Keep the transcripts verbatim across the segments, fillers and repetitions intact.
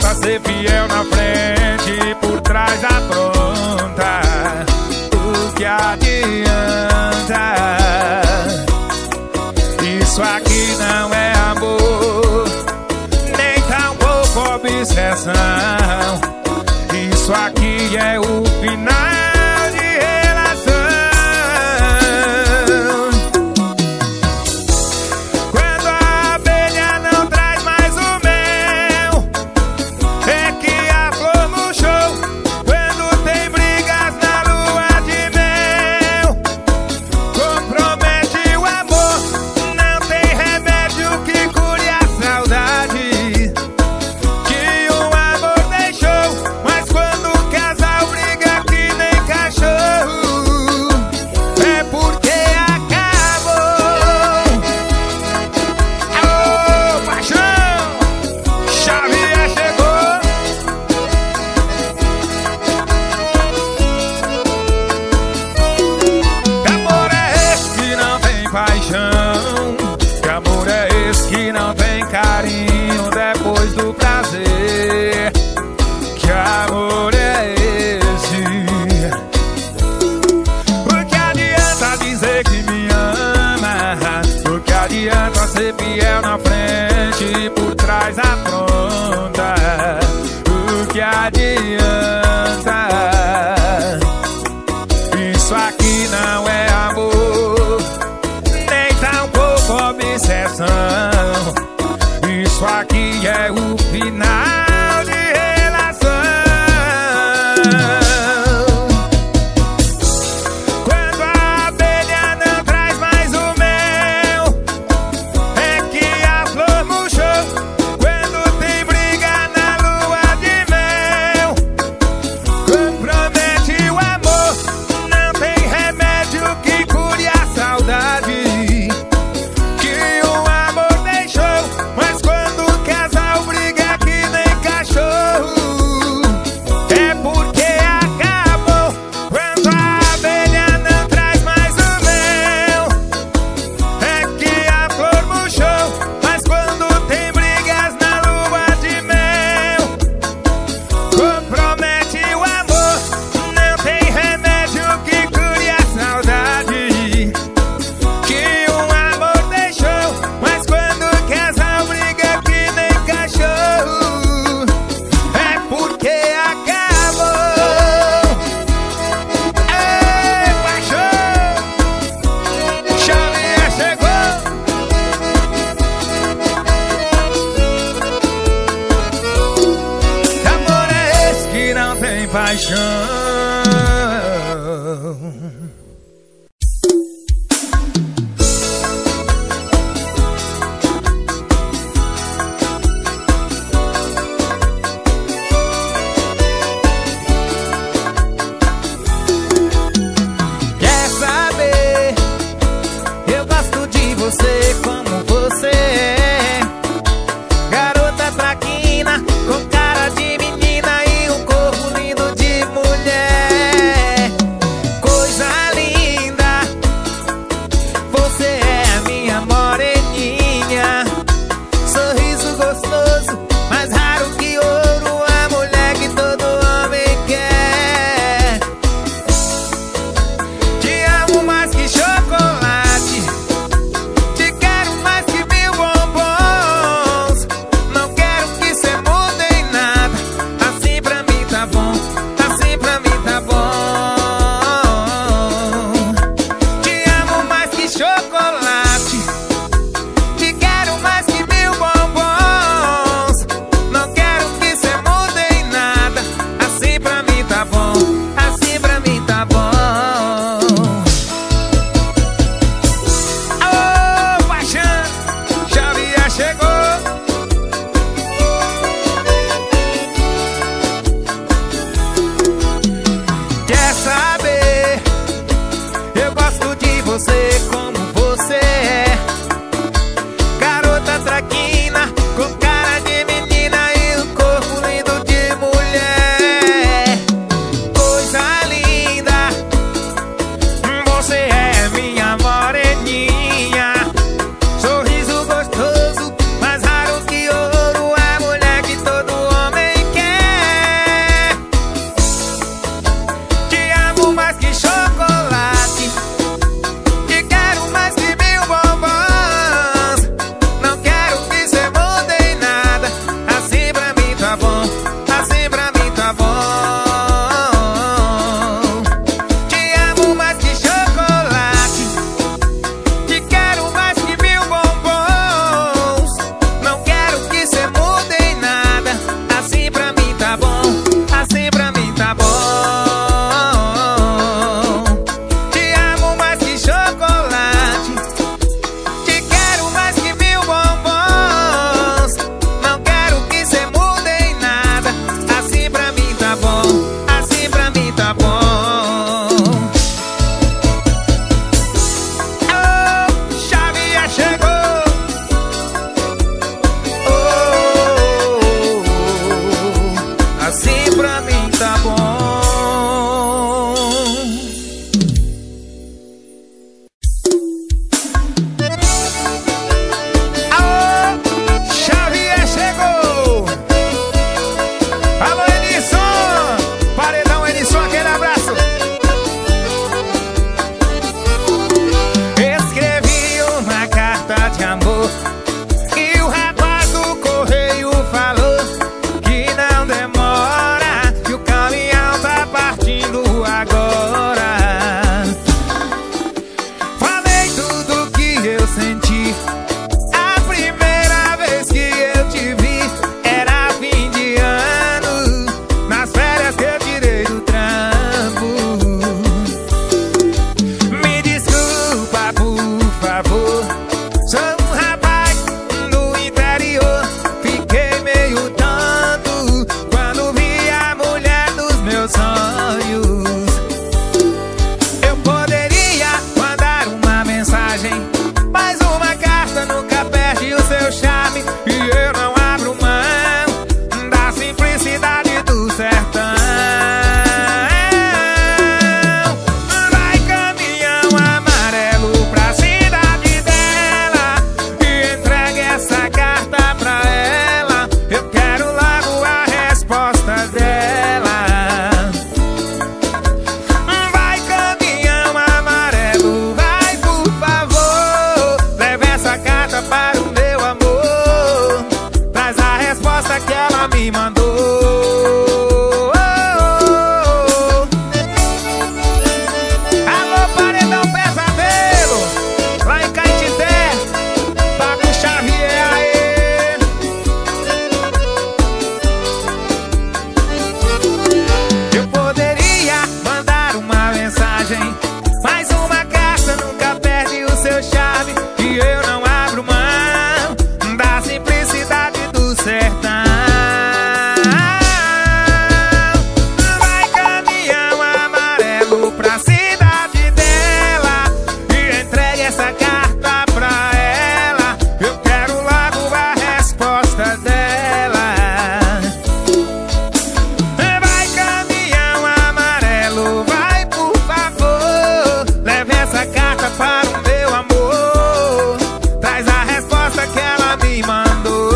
adianta ser fiel na frente e por trás apronta. O que adianta? Isso aqui não é amor, nem tampouco obsessão. Isso aqui é o final de relação. Quando a abelha não traz mais o mel, é que a flor murchou. Quando tem brigas na lua de mel, compromete o amor. Não tem remédio que cure a saudade que o amor deixou. Mas quando o casal briga que nem cachorro, é porque acabou. Alô, paixão, Xavier chegou. Que amor é esse que não tem paixão? Que amor é esse que não tem carinho depois do prazer? Que amor é esse? O que adianta dizer que me ama? O que adianta ser fiel na frente e por trás apronta? O que adianta? Isso aqui não é amor, nem tampouco obsessão. Isso aqui é o final de relação. Quando a abelha não traz mais o mel, é que a flor murchou. Quando tem briga na lua de mel, compromete o amor. Não tem remédio que cure a saudade que o amor deixou. Mas quando o casal briga que nem cachorro, é porque acabou. Quando a abelha não traz mais o mel, é que a flor murchou. Mas quando tem brigas na lua de mel, compromete o amor. Não tem remédio que cure a saudade que o amor deixou. Mas quando o casal briga que nem cachorro, é porque acabou. Ei, paixão, Xavier chegou. Que amor é esse que não tem paixão? Quer saber? Eu gosto de você como você é. Garota traquina, com cara de menina e um corpo lindo de mulher. carta para o meu amor, traz a resposta que ela me mandou. Alô, Paredão Pesadelo, lá em Caetité, Paco Xavier, aê. Eu poderia mandar uma mensagem, mas uma carta nunca perde o seu charme, e eu não abro mão da simplicidade do sertão. Vai caminhão amarelo pra cidade dela e entregue essa carta pra ela. Eu quero logo a resposta dela. Vai caminhão amarelo, vai por favor, leve essa carta para o meu amor, traz a resposta que ela me mandou.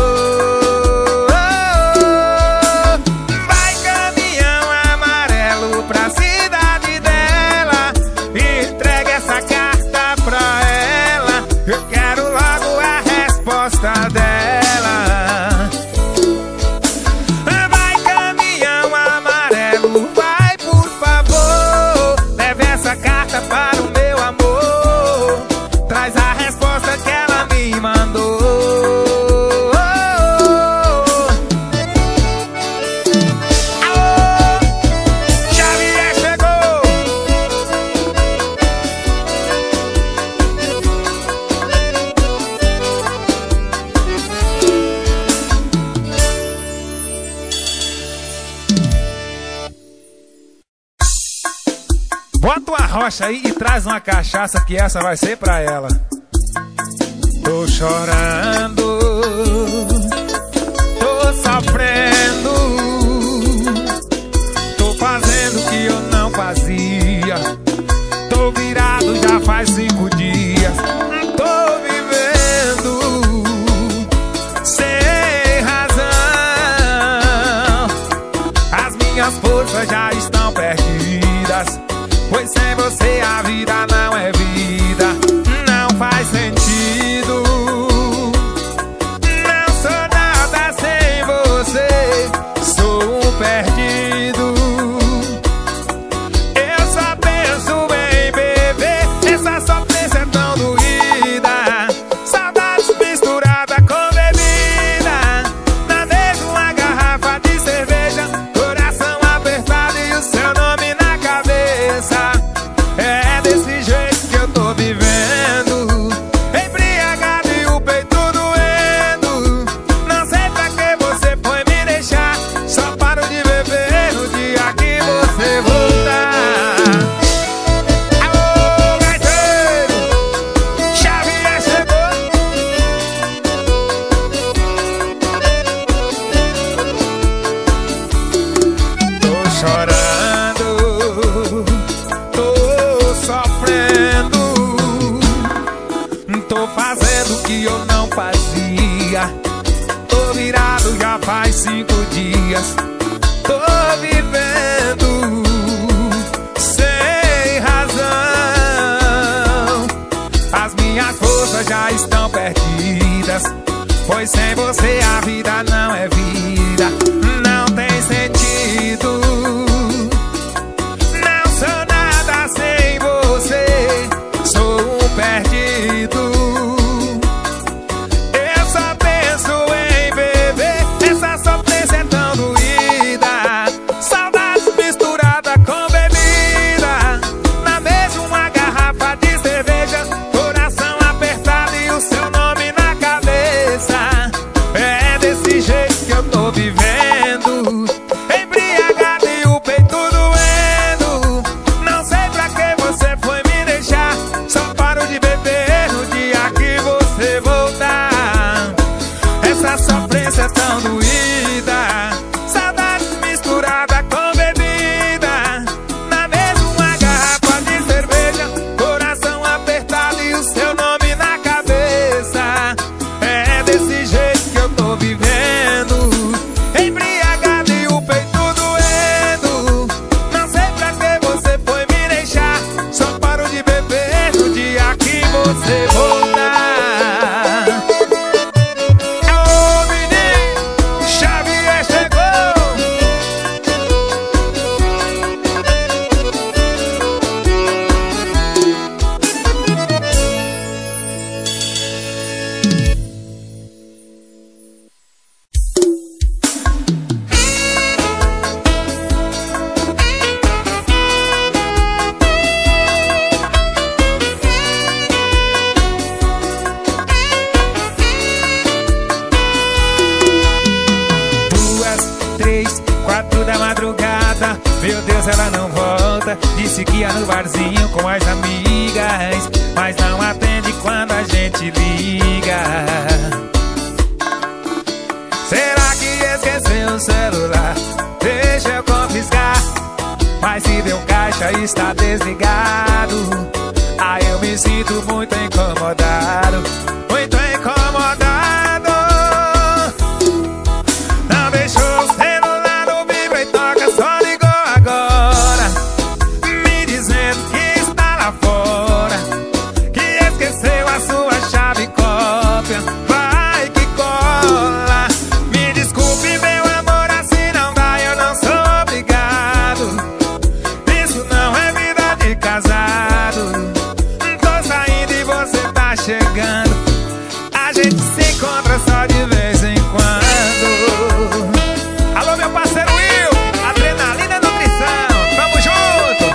Vai caminhão amarelo pra cidade dela e entregue essa carta pra ela. Eu quero logo a resposta dela. Vai caminhão amarelo, vai por favor, leve essa carta para o meu amor, traz a resposta que ela me mandou. Alô, Xavier chegou. Bota uma rocha aí e traz uma cachaça, que essa vai ser pra ela. Tô chorando, tô sofrendo, tô fazendo o que eu não fazia, tô virado já faz cinco dias, tô vivendo sem razão, as minhas forças já estão perdidas, pois sem você a vida não é vida, não faz sentido. Não sou nada sem você, sou um perdido. Eu só penso em beber, essa sofrência é tão doída, saudades misturada com bebida, na mesma garrafa de cerveja, coração apertado e o seu nome na cabeça. É desse jeito que eu tô vivendo, embriagado e o peito doendo. Não sei pra que você foi me deixar, só paro de beber no dia que você voltar. Alô, gaiteiro, Xavier chegou. Tô chorando, tô sofrendo, tô fazendo o que eu não fazia, tô virado já faz cinco dias, tô vivendo sem razão, as minhas forças já estão perdidas, pois sem você a vida não é vida, não tem sentido. Não sou nada sem você, sou um perdido. Eu só penso em beber, essa sofrência é tão doída, saudades misturada com bebida, na mesma garrafa de cerveja, coração apertado e o seu nome na cabeça. É quatro da madrugada, meu Deus, ela não volta. Disse que ia no barzinho com as amigas, mas não atende quando a gente liga. Será que esqueceu o celular? Deixa eu confiscar. Mas se deu caixa e está desligado, aí eu me sinto muito incomodado. Muito incomodado. Não deixou o celular no vibra e toca, só ligou agora, me dizendo que está lá fora, que esqueceu a sua chave cópia. Vai que cola. Me desculpe, meu amor, assim não dá, eu não sou obrigado. Isso não é vida de casado. Tô saindo e você tá chegando. A gente se encontra só de vez em quando. Alô, meu parceiro Will, Adrenalina Nutrição, tamo junto.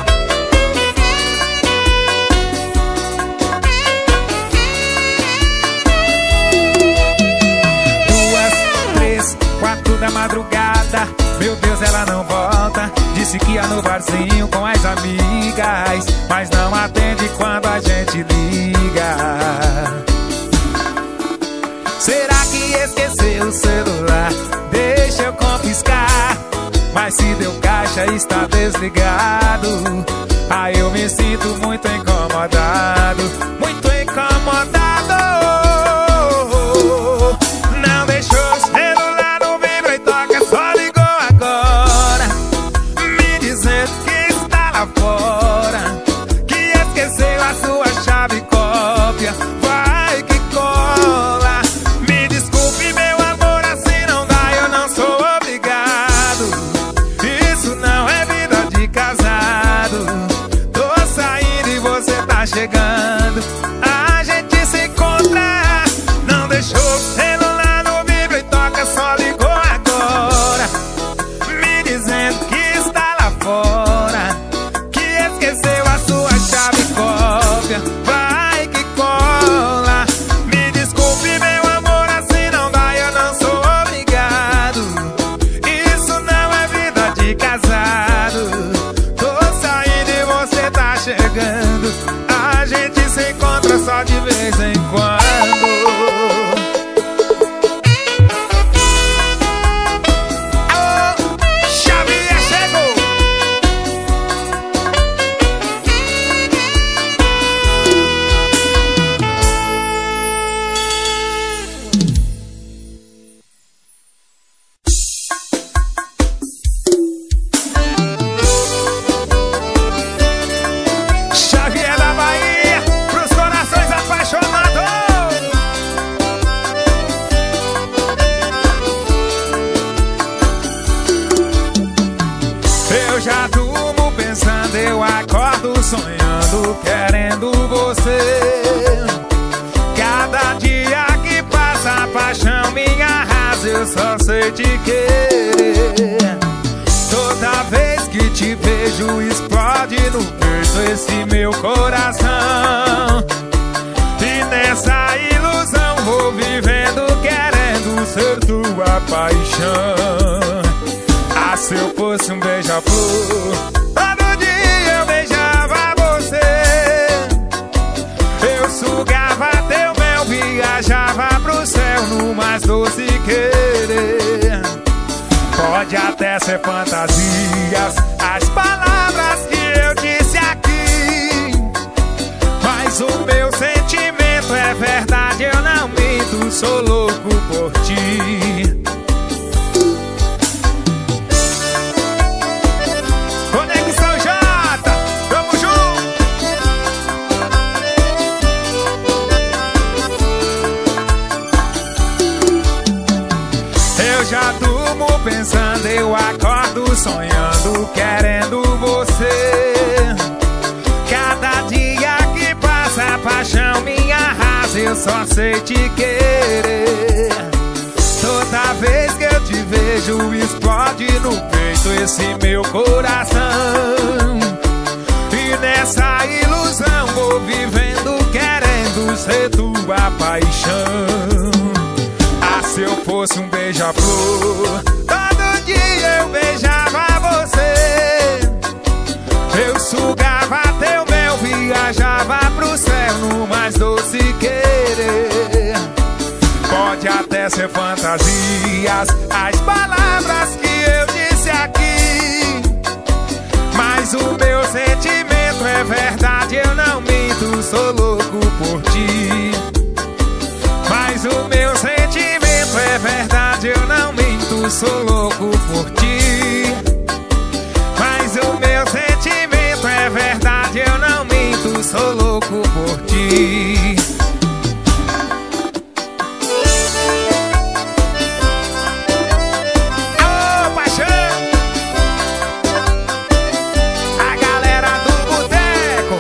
Duas, três, quatro da madrugada, meu Deus, ela não volta. Disse que ia no barzinho com as amigas, mas não atende quando a gente liga. Será que esqueceu o celular? Deixa eu confiscar. Mas se deu caixa e está desligado, aí eu me sinto muito incomodado. Muito incomodado. Não deixou o celular no vibra e toca, só ligou agora, me dizendo que está lá fora, que esqueceu a sua chave cópia. Vai que cola. Me desculpe, meu amor, assim não dá, eu não sou obrigado. Isso não é vida de casado. Tô saindo e você tá chegando. A gente se encontra. Não deixou o celular no vibra e toca, só ligou agora, me dizendo que está lá fora, que esqueceu a sua chave cópia. Vai que cola. Me desculpe, meu amor, assim não dá, eu não sou obrigado. Isso não é vida de casado. Tô saindo e você tá chegando. A gente se encontra só de vez em quando. Alô, Xavier chegou. Xavier da Bahia, pros corações apaixonados. Eu já durmo pensando, eu acordo sonhando, querendo você. Cada dia que passa a paixão me arrasa, eu só sei te querer. Toda vez que te vejo explode no peito esse meu coração, e nessa ilusão vou vivendo querendo ser tua paixão. Ah, se eu fosse um beija-flor, todo dia eu beijava você. Eu sugava teu mel, viajava pro céu no mais doce querer. Pode até ser fantasias as palavras que eu disse aqui, mas o meu sentimento é verdade, eu não minto, sou louco por ti. Conexão J, tamo junto. Eu já durmo pensando, eu acordo sonhando, querendo você. Cada dia que passa a paixão me arrasa, eu só sei te querer. Toda vez que eu te vejo explode no peito esse meu coração, e nessa ilusão vou vivendo querendo ser tua paixão. Ah, se eu fosse um beija-flor, todo dia eu beijava você, eu sugava teu mel, viajava pro céu no mais doce querer. Pode até ser fantasias as palavras que eu disse aqui, mas o meu sentimento é verdade, eu não minto, sou louco por ti. Mas o meu sentimento é verdade, eu não minto, sou louco por ti. Mas o meu sentimento é verdade, eu não minto, sou louco por ti. Alô, paixão! A galera do boteco.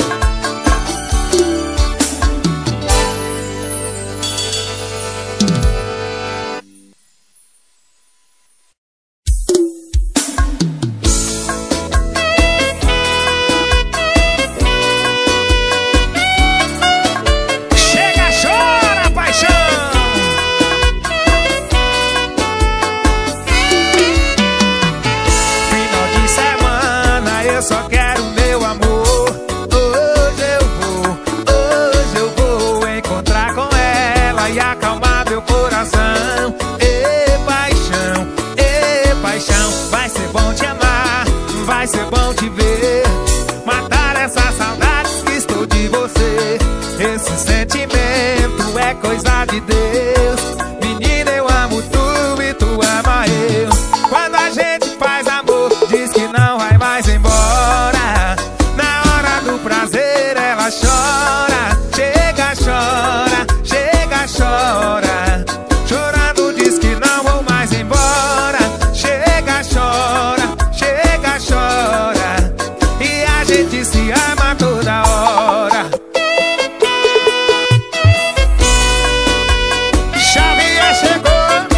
Vai ser bom te ver, matar essas saudades que estou de você. Esse sentimento é coisa de Deus. Menina, eu amo tu e tu ama eu. Quando a gente faz amor, diz que não vai mais embora. Na hora do prazer ela chora, chega, chora, chega, chora. Chorando diz que não vou mais embora. Chega, chora, chega, chora. E a gente se ama toda hora. Xavier chegou.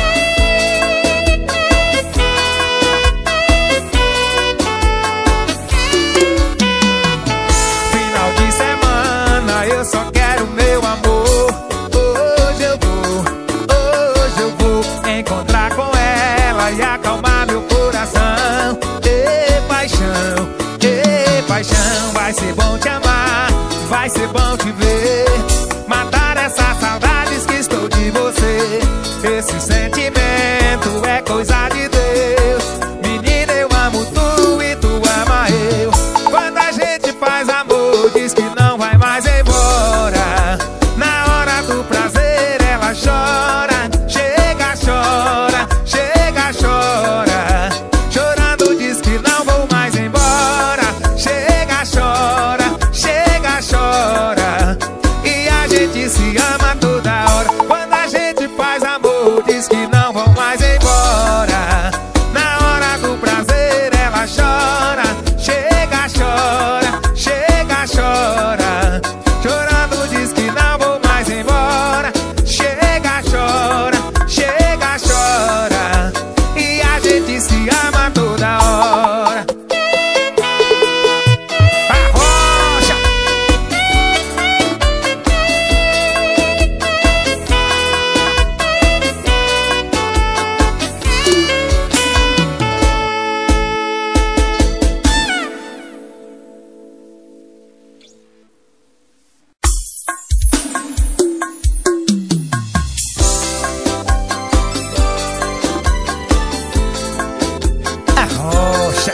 Final de semana, eu só quero meu amor. Hoje eu vou, hoje eu vou encontrar com ela e acalmar meu coração. Ê, paixão, ê, paixão. Vai ser bom te amar, vai ser bom te ver, matar essas saudades que estou de você. Esse sentimento é coisa de Deus. Menina, eu amo tu e tu ama eu. Quando a gente faz amor, diz que não vai mais embora. Na hora do prazer ela chora, chega, chora, chega, chora. Chorando diz que não vou mais embora. Chega, chora, chega, chora. E a gente se ama toda hora. Quando a gente faz amor, diz que não vão mais embora. Na hora do prazer ela chora, chega, chora, chega, chora. Chorando diz que não vou mais embora. Chega, chora, chega, chora. E a gente se ama toda hora. Arrocha! Arrocha!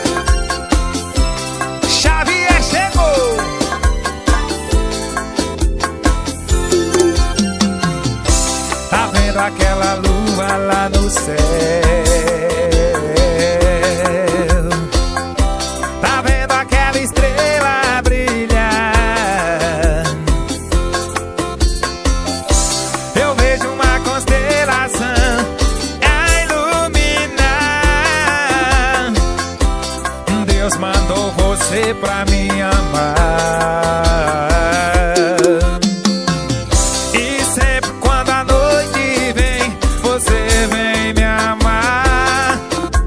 Xavier chegou! Tá vendo aquela lua lá no céu? Tá vendo aquela estrela brilhar? Eu vejo uma constelação a iluminar. Deus mandou você pra me amar. E sempre quando a noite vem, você vem me amar.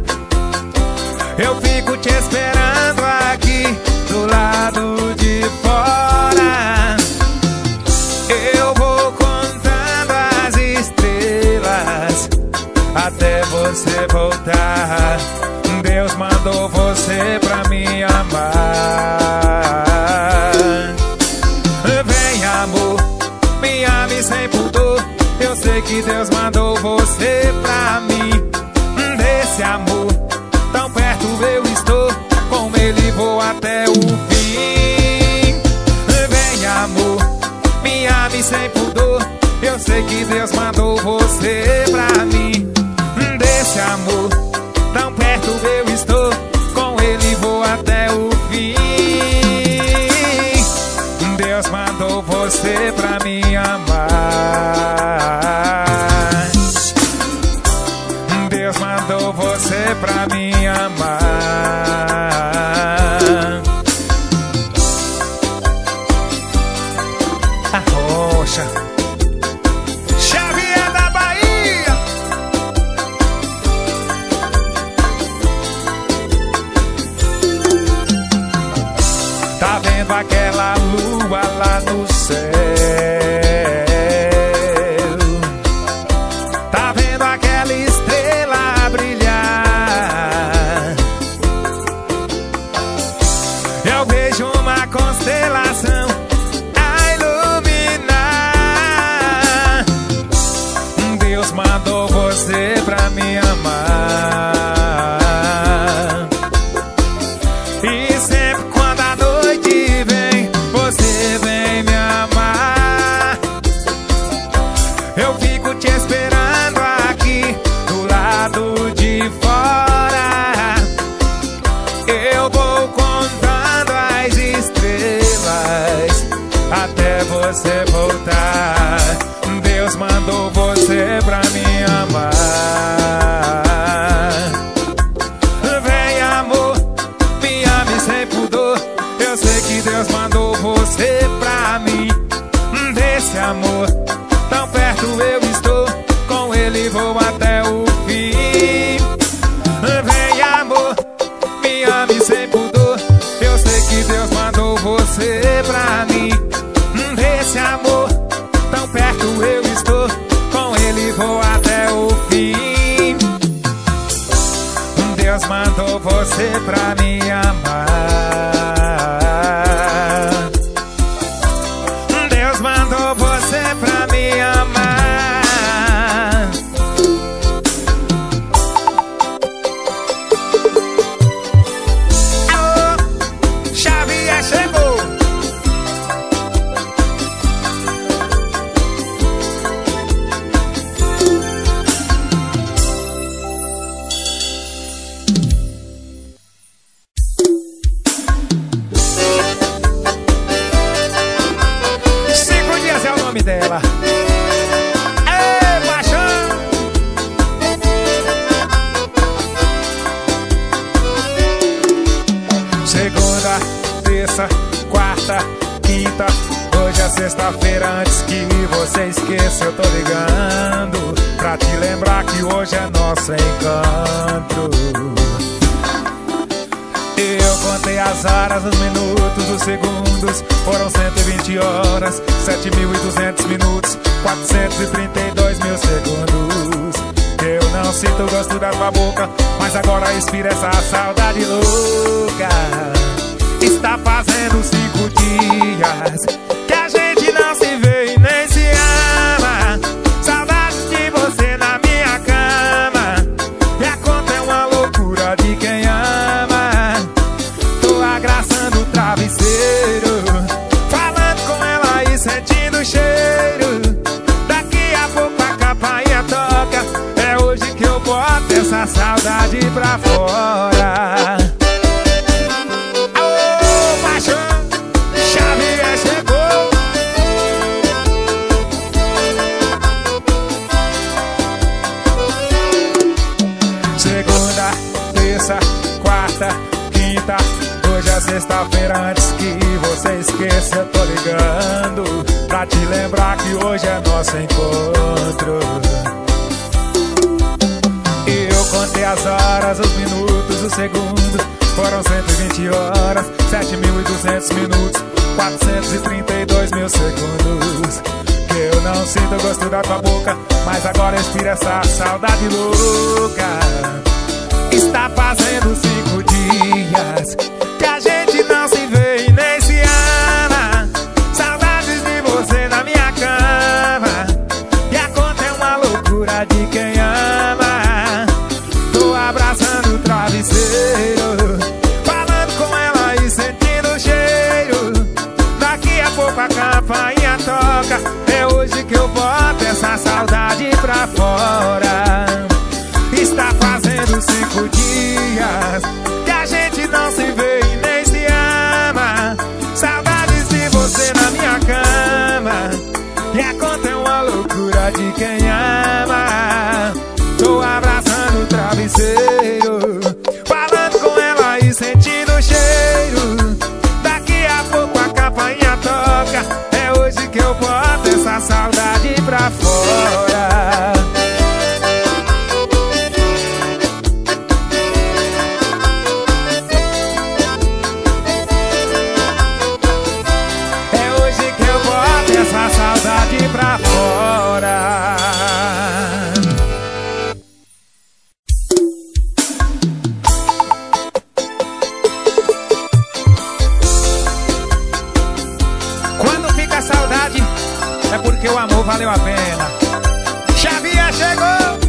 Eu fico te esperando aqui do lado de fora. Eu vou contando as estrelas até você voltar. Deus mandou você pra me amar. Vem, amor, me ame sem pudor. Eu sei que Deus mandou você pra mim. Desse amor, tão perto eu estou, com ele vou até o fim. Vem, amor, me ame sem pudor. Eu sei que Deus mandou você pra mim. Desse amor, tão perto eu estou, com ele vou até o fim. Deus mandou você pra me amar. Deus mandou você pra me amar. A rocha Xavier da Bahia. Tá vendo aquela lua lá no céu? Tá vendo aquela estrela brilhar? Eu vejo uma constelação a iluminar. Deus mandou você pra me amar. E sempre quando a noite vem, você vem me amar. Eu fico te esperando aqui do lado de fora. Eu vou contando as estrelas até você voltar. Deus mandou você pra me amar. Vem, amor, me ame sem pudor. Eu sei que Deus mandou você pra mim. Desse amor, tão perto eu estou, com ele vou até o fim. Vem, amor, me ame sem pudor. Eu sei que Deus mandou você pra mim. Desse amor, tão perto eu estou, com ele vou até o fim. Deus mandou você pra me amar. Deus mandou você pra me amar. Alô, Xavier chegou. Cinco dias é o nome dela. Ei, paixão! Segunda, terça, quarta, quinta. Hoje é sexta-feira, antes que você esqueça, eu tô ligando pra te lembrar que hoje é nosso encontro. Eu contei as horas, os minutos, os segundos. Foram cento e vinte horas, sete mil e duzentos minutos, quatrocentos e trinta e dois mil segundos. Eu não sinto o gosto da tua boca, mas agora expira essa saudade louca. Está fazendo cinco dias que a gente não se vê e nem se ama. Saudade de você na minha cama, e a conta é uma loucura de quem ama. Tô agraçando o travesseiro, falando com ela e sentindo o cheiro. Daqui a pouco a campainha toca, é hoje que eu boto essa saudade pra fora. Alô, paixão, Xavier chegou. Segunda, terça, quarta, quinta. Hoje é sexta-feira, antes que você esqueça, eu tô ligando pra te lembrar que hoje é nosso encontro. Eu contei as horas, os minutos, os segundos. Foram cento e vinte horas, sete mil e duzentos minutos, quatrocentos e trinta e dois mil segundos. Que eu não sinto o gosto da tua boca, mas agora expira essa saudade louca. Está Está fazendo cinco dias que a gente não se vê e nem se ama. Saudades de você na minha cama, e a conta é uma loucura de quem ama. Tô abraçando o travesseiro, falando com ela e sentindo o cheiro. Daqui a pouco a campainha toca, é hoje que eu boto essa saudade pra fora. Está fazendo cinco dias que a gente não se vê e nem se ama. Saudades de você na minha cama, e a conta é uma loucura de quem ama. Tô abraçando o travesseiro, falando com ela e sentindo o cheiro. Daqui a pouco a campainha toca, é hoje que eu boto essa saudade pra fora. Essa saudade pra fora. Quando fica saudade, é porque o amor valeu a pena. Xavier chegou.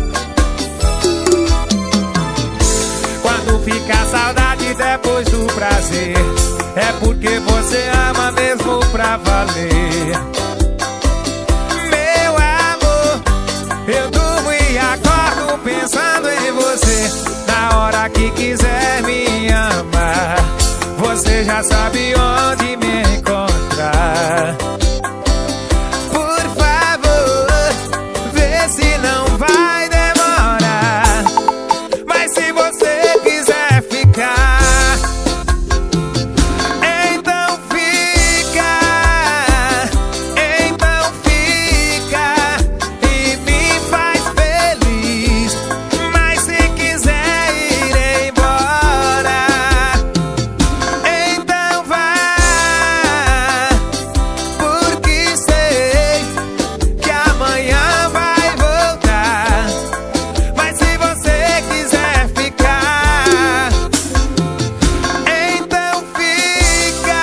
Quando fica saudade depois do prazer, é porque você ama mesmo pra valer. Meu amor, eu durmo e acordo pensando em você. Na hora que quiser me amar, você já sabe onde me encontrar. Por favor, vê se não vai demorar. Mas se você quiser ficar, então fica, então fica e me faz feliz. Mas se quiser ir embora, então vá, porque sei que amanhã vai voltar. Mas se você quiser ficar, então fica,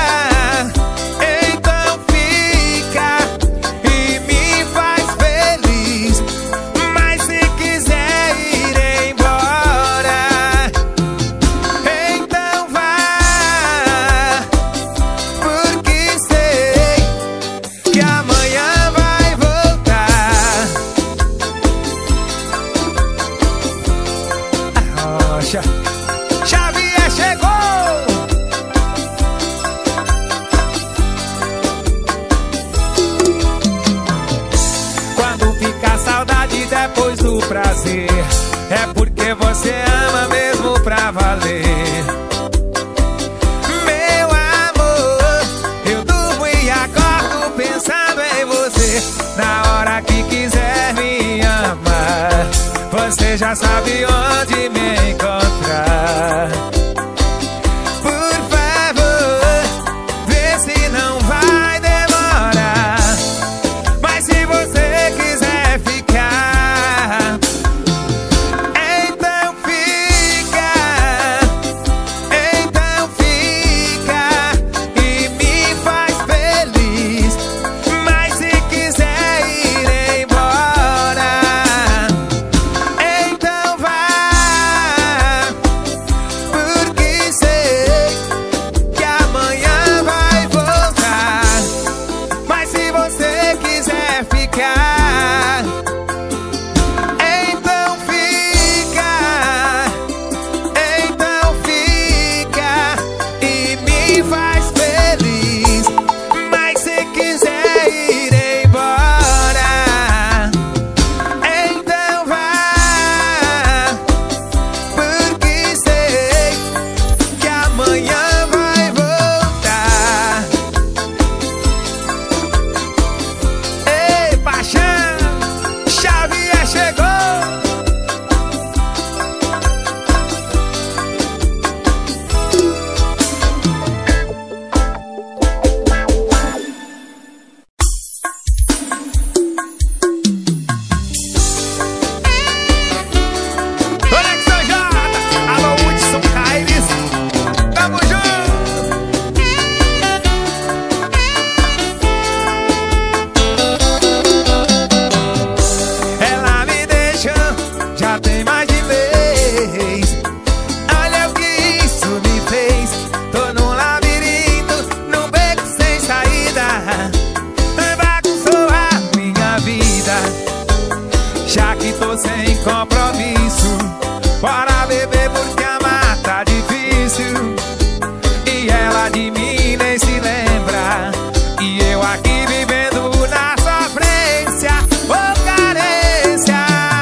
então fica e me faz feliz. Mas se quiser ir embora, então vá, porque sei que amanhã vai voltar. Rocha, Xavier chegou. Quando fica saudade depois do prazer, é porque você ama mesmo pra valer. Meu amor, eu durmo e acordo pensando em você. Na hora que quiser me amar, você já sabe onde me encontrar. Por favor, vê se não vai demorar. Mas se você quiser ficar, então fica, então fica e me faz feliz. Mas se quiser ir embora, então vá, tô sem compromisso. Bora beber porque amar tá difícil. E ela de mim nem se lembra. E eu aqui vivendo na sofrência. Oh, carência.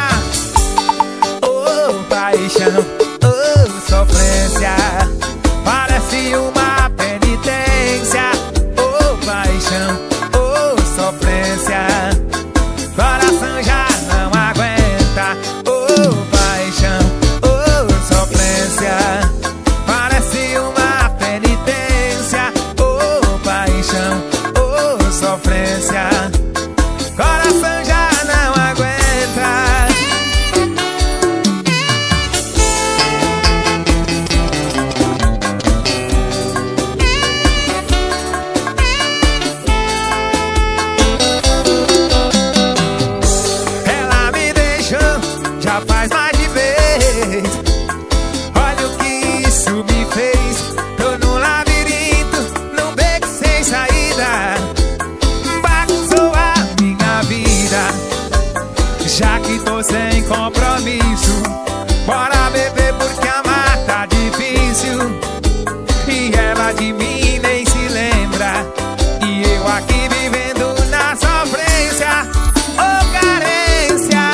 Oh, paixão. Oh, sofrência. Parece uma penitência. Oh, paixão. Oh, sofrência. Coração já não aguenta. Oh, paixão. Oh, sofrência. Parece uma penitência. Oh, paixão. Oh, sofrência. Coração já não aguenta. Ela me deixou já faz mais de vez. Olha o que isso me fez. Tô num labirinto, num beco sem saída. Bagunçou a minha vida. Já que tô sem compromisso, bora beber porque amar tá difícil. E ela de mim nem se lembra. E eu aqui vivendo na sofrência. Oh, carência.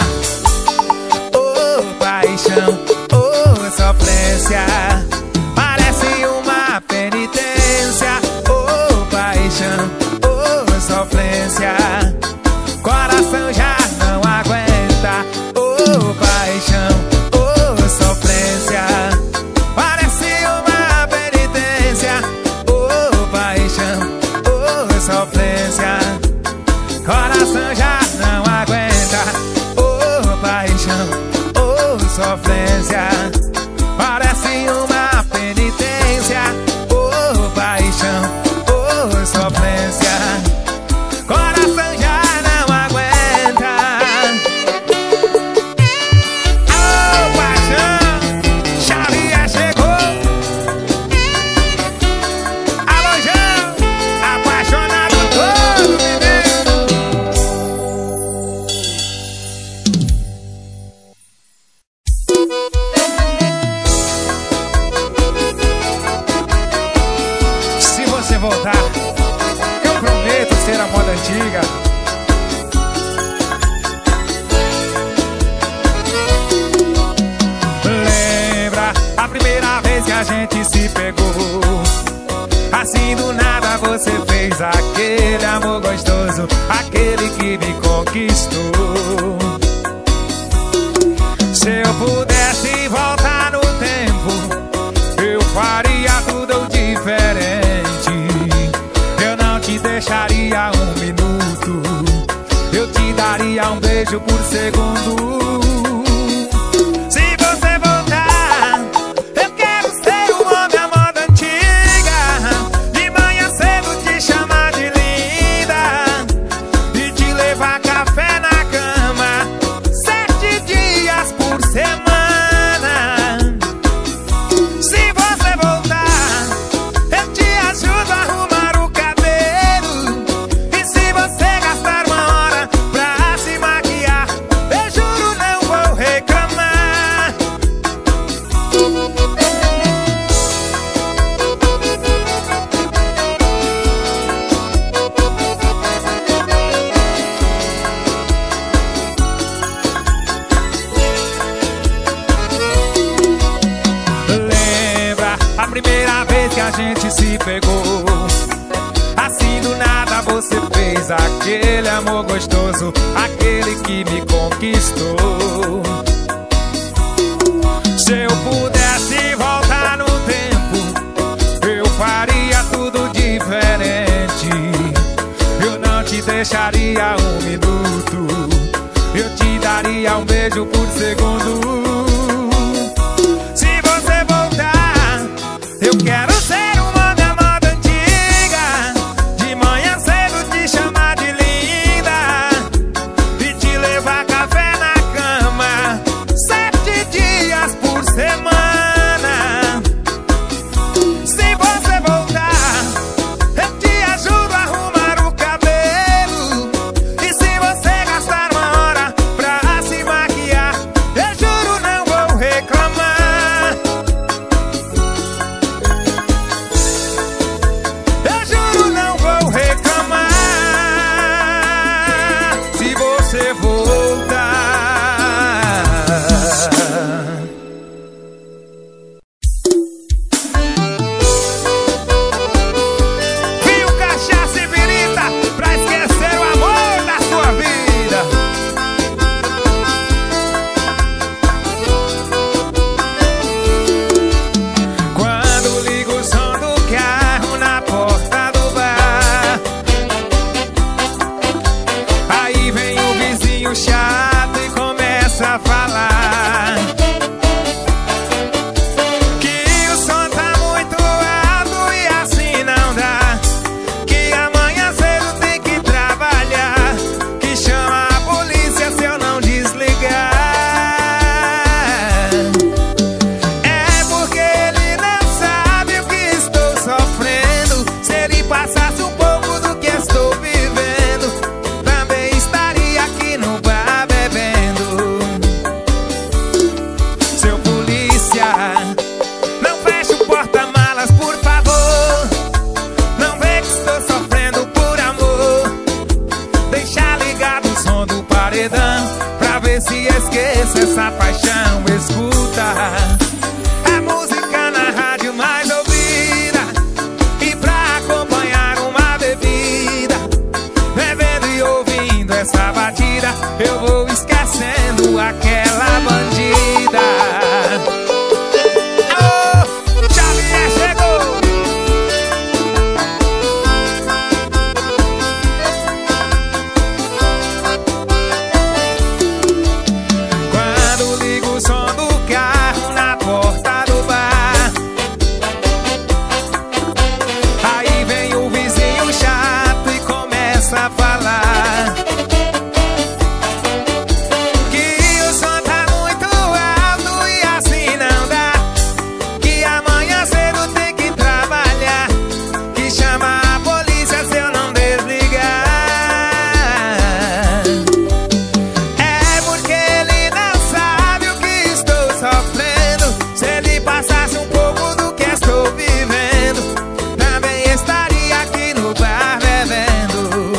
Oh, paixão. Oh, sofrência. Parece uma penitência. Oh, paixão. Oh, sofrência. Coração já não aguenta. Oh, paixão. Oh, sofrência. Parece uma penitência. Oh, paixão. Oh, sofrência. Coração já não aguenta. Oh, paixão. Oh, sofrência. Parece uma penitência. Oh, paixão. Oh, sofrência. Coração já não aguenta. Oh, paixão. Xavier chegou. Alô, João. Apaixonado todo mineiro. Se você voltar, eu prometo ser a moda antiga. Lembra a primeira vez que a gente se pegou? Assim do nada você fez aquele amor gostoso, aquele que me conquistou. Se eu pudesse voltar no tempo, eu faria tudo diferente. Eu não te deixaria um minuto, eu te daria um beijo por segundo. Se você voltar, eu quero ser um homem à moda antiga. De manhã cedo te chamar de linda e te levar café na cama sete dias por semana. Se você voltar, eu te ajudo a arrumar o cabelo. E se você gastar uma hora pra se maquiar, eu juro não vou reclamar. Lembra a primeira vez que a gente se pegou? Assim do nada você fez aquele amor gostoso, aquele que me conquistou. Se eu pudesse voltar no tempo, eu faria tudo diferente. Eu não te deixaria um minuto, eu te daria um beijo por segundo. Se você voltar, eu quero ser um homem à moda antiga. De manhã cedo te chamar de linda e te levar café na cama sete dias por semana. Se você voltar, eu te ajudo a arrumar o cabelo. E se você gastar uma hora pra se maquiar, esqueça essa paixão, escuta a música na rádio mais ouvida. E pra acompanhar uma bebida, bebendo e ouvindo essa batida, eu vou esquecendo aquela bandida. Oh, Xavier chegou. Quando ligo o som do carro na porta do bar, aí vem o vizinho chato e começa a falar que o som tá muito alto e assim não dá, que amanhã cedo tem que trabalhar, que chama a polícia se eu não desligar. É porque ele não sabe o que estou sofrendo. Se ele passasse um pouco do que estou vivendo, também estaria aqui no bar bebendo.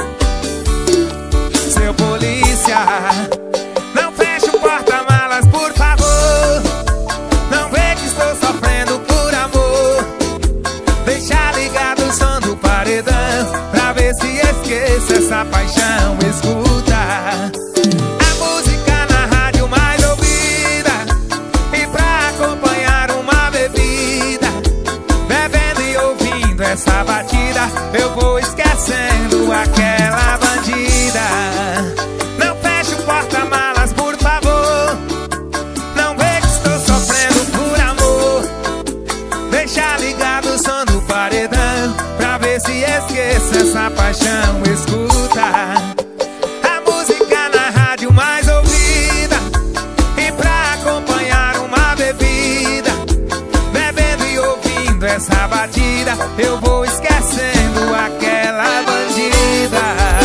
Seu polícia, não feche o porta-malas, por favor. Não vê que estou sofrendo por amor. Deixa ligado o som do paredão, pra ver se esqueça essa paixão, escuta a música na rádio mais ouvida. E pra acompanhar uma bebida, bebendo e ouvindo essa batida, eu vou esquecendo aquela bandida. Não feche o porta-malas, por favor. Não vê que estou sofrendo por amor. Deixa ligado o som do paredão, pra ver se esqueça essa paixão, escuta a música na rádio mais ouvida. E pra acompanhar uma bebida, bebendo e ouvindo essa batida, eu vou esquecendo aquela bandida.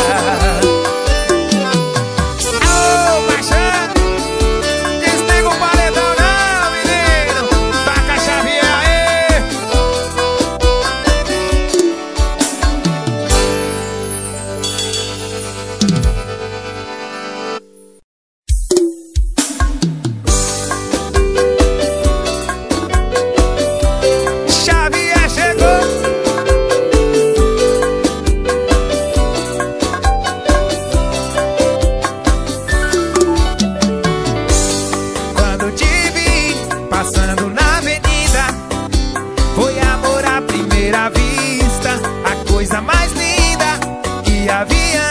Ô, paixão, desliga o paredão não, menino. Taca a chavinha aí. Xavier chegou. Quando te vi passando na avenida, foi amor à primeira vista, a coisa mais linda que havia.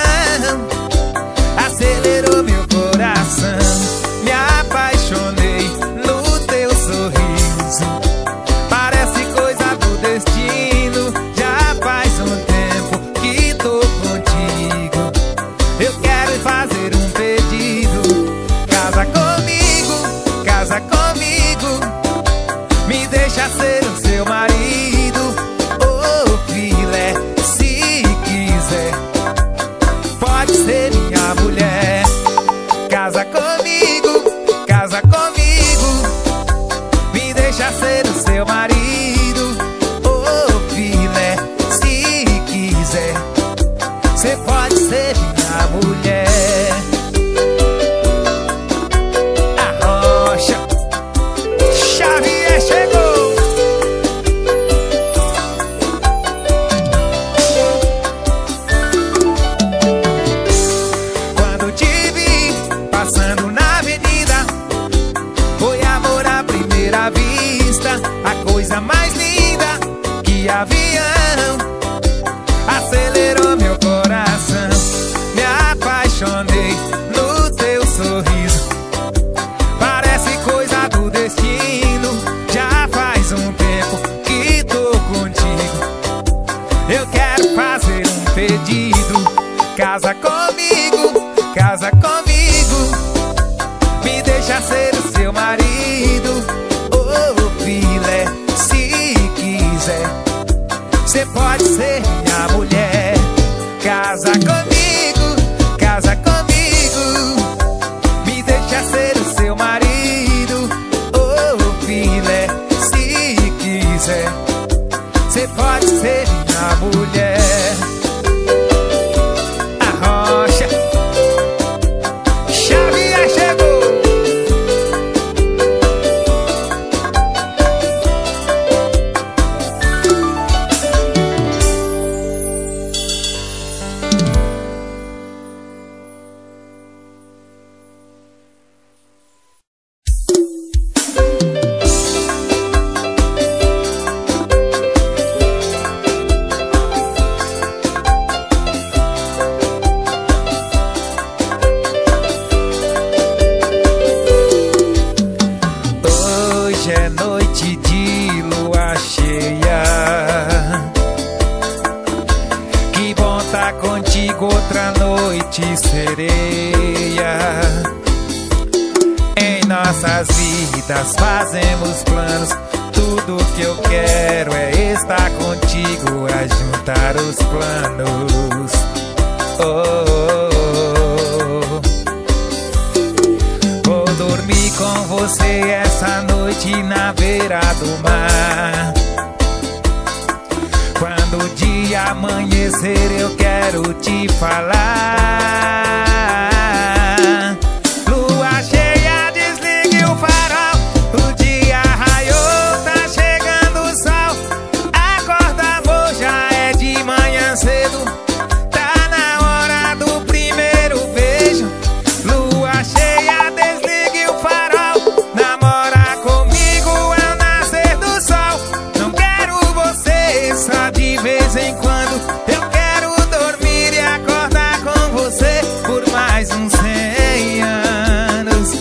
Acelerou meu coração, me apaixonei no teu sorriso. Parece coisa do destino, já faz um tempo que tô contigo. Eu quero fazer um pedido, casa comigo, casa comigo. Me deixa ser o seu marido, ô filé, se quiser. Pode ser minha mulher. Casa comigo, casa comigo. Me deixa ser o seu marido, ô filé, se quiser. Cê pode ser minha mulher. Arrocha, Xavier chegou. Quando te vi passando na avenida, foi amor à primeira vista, a coisa mais linda que havia. Acelerou meu coração, me apaixonei no teu sorriso. Parece coisa do destino, já faz um tempo que tô contigo. Eu quero fazer um pedido, casa comigo, casa comigo. Me deixa ser o seu marido, ô filé, se quiser. Cê pode ser minha mulher. Casa comigo, casa comigo. Me deixa ser o seu marido, ô filé, se quiser. Cê pode ser minha mulher. Arrocha, Xavier chegou. sereia. Em nossas vidas fazemos planos. Tudo que eu quero é estar contigo, a juntar os planos. Oh, oh, oh. Vou dormir com você essa noite na beira do mar. Quando o dia amanhecer eu quero te falar. Lua cheia, desligue o farol. O dia raiou, tá chegando o sol. Acorda, amor, já é de manhã cedo. Tá na hora do primeiro beijo. Lua cheia, desligue o farol. Namora comigo ao nascer do sol. Não quero você só de vez em quando. Eu quero dormir e acordar com você por mais uns cem anos.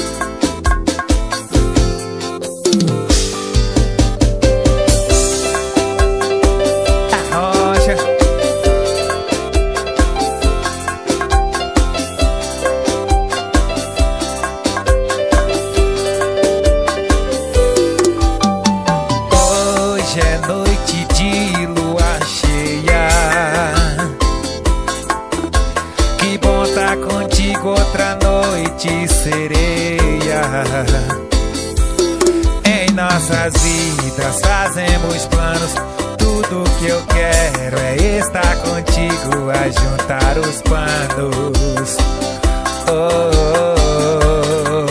A rocha. Hoje é noite de lua cheia. Que bom tá contigo outra noite, sereia. Em nossas vidas fazemos planos. Tudo que eu quero é estar contigo, a juntar os panos. Oh, oh,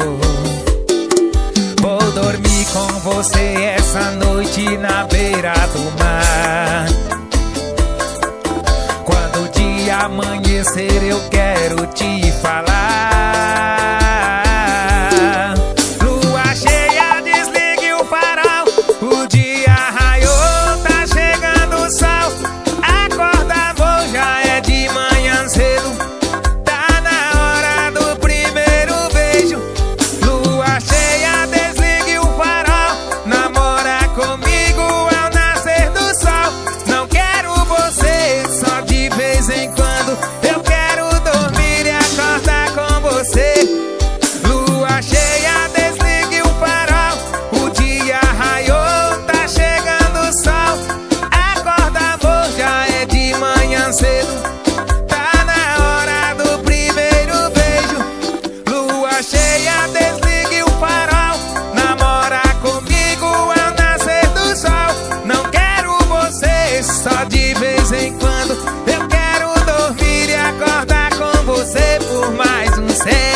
oh. Vou dormir com você essa noite na beira do mar. Quando o dia amanhecer eu quero te falar. Lua cheia, desligue o farol. O dia raiou, tá chegando o sol. Acorda, amor, já é de manhã cedo. Tá na hora do primeiro beijo. Lua cheia, desligue o farol. Namora comigo ao nascer do sol. Não quero você só de vez em quando. Eu quero dormir e acordar com você. Lua cheia, desligue o farol. O dia raiou, tá chegando o sol. Acorda, amor, já é de manhã cedo. Tá na hora do primeiro beijo. Lua cheia, desligue o farol. Namora comigo ao nascer do sol. Não quero você só de vez em quando. Eu quero dormir e acordar com você por mais um cem